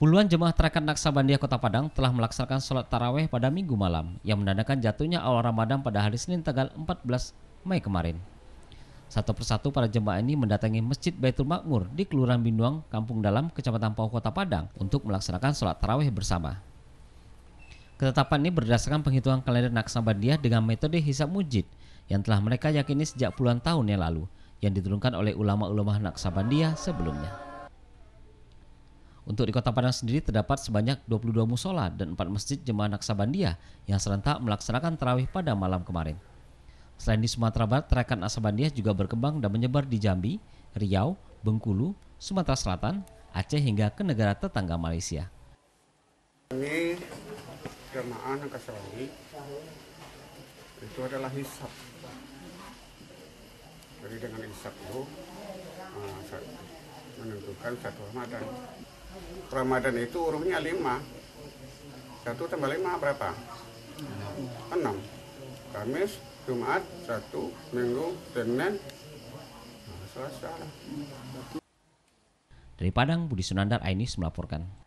Puluhan jemaah Tarekat Naksabandia Kota Padang telah melaksanakan sholat taraweh pada Minggu malam yang menandakan jatuhnya awal Ramadan pada hari Senin tanggal 14 Mei kemarin. Satu persatu para jemaah ini mendatangi Masjid Baitul Makmur di Kelurahan Binduang, Kampung Dalam, Kecamatan Pau, Kota Padang untuk melaksanakan sholat taraweh bersama. Ketetapan ini berdasarkan penghitungan kalender Naksabandia dengan metode hisab mujid yang telah mereka yakini sejak puluhan tahun yang lalu, yang diturunkan oleh ulama-ulama Naksabandia sebelumnya. Untuk di Kota Padang sendiri terdapat sebanyak 22 musola dan 4 masjid jemaah Naksabandia yang serentak melaksanakan tarawih pada malam kemarin. Selain di Sumatera Barat, Tarekat Naksabandia juga berkembang dan menyebar di Jambi, Riau, Bengkulu, Sumatera Selatan, Aceh hingga ke negara tetangga Malaysia. Ini jemaah Naksabandia itu adalah hisab. Jadi dengan hisab itu menentukan satu Ramadan. Ramadan itu hurufnya 5. 1 tambah 5 berapa? 6. Kamis, Jumat, Sabtu, Minggu, Senin, Selasa. Dari Padang, Budi Sunandar, Ainis melaporkan.